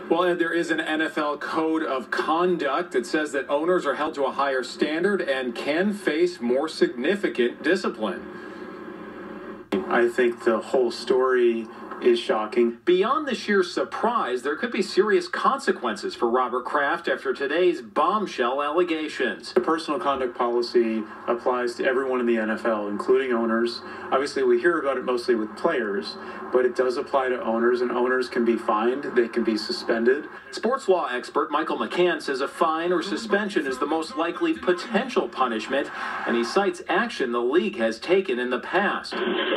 Well, there is an NFL code of conduct that says that owners are held to a higher standard and can face more significant discipline. I think the whole story is shocking. Beyond the sheer surprise, there could be serious consequences for Robert Kraft after today's bombshell allegations. The personal conduct policy applies to everyone in the NFL, including owners. Obviously, we hear about it mostly with players, but it does apply to owners, and owners can be fined, they can be suspended. Sports law expert Michael McCann says a fine or suspension is the most likely potential punishment, and he cites action the league has taken in the past.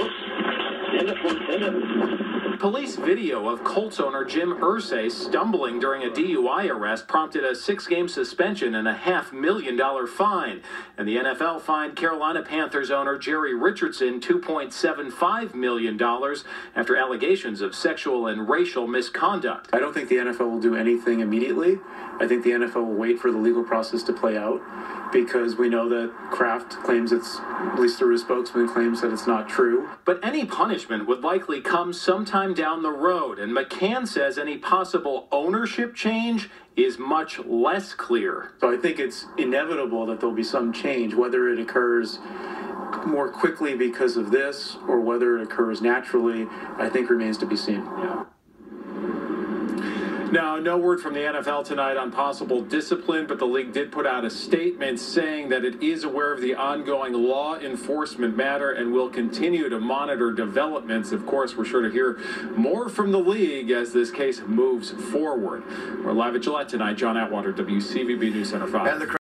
Police video of Colts owner Jim Irsay stumbling during a DUI arrest prompted a 6-game suspension and a $500,000 fine. And the NFL fined Carolina Panthers owner Jerry Richardson $2.75 million after allegations of sexual and racial misconduct. I don't think the NFL will do anything immediately. I think the NFL will wait for the legal process to play out, because we know that Kraft claims it's, at least through his spokesman, claims that it's not true. But any punishment would likely come sometime down the road, and McCann says any possible ownership change is much less clear. So I think it's inevitable that there'll be some change, whether it occurs more quickly because of this or whether it occurs naturally, I think remains to be seen. Yeah. Now, no word from the NFL tonight on possible discipline, but the league did put out a statement saying that it is aware of the ongoing law enforcement matter and will continue to monitor developments. Of course, we're sure to hear more from the league as this case moves forward. We're live at Gillette tonight. John Atwater, WCVB News Center 5.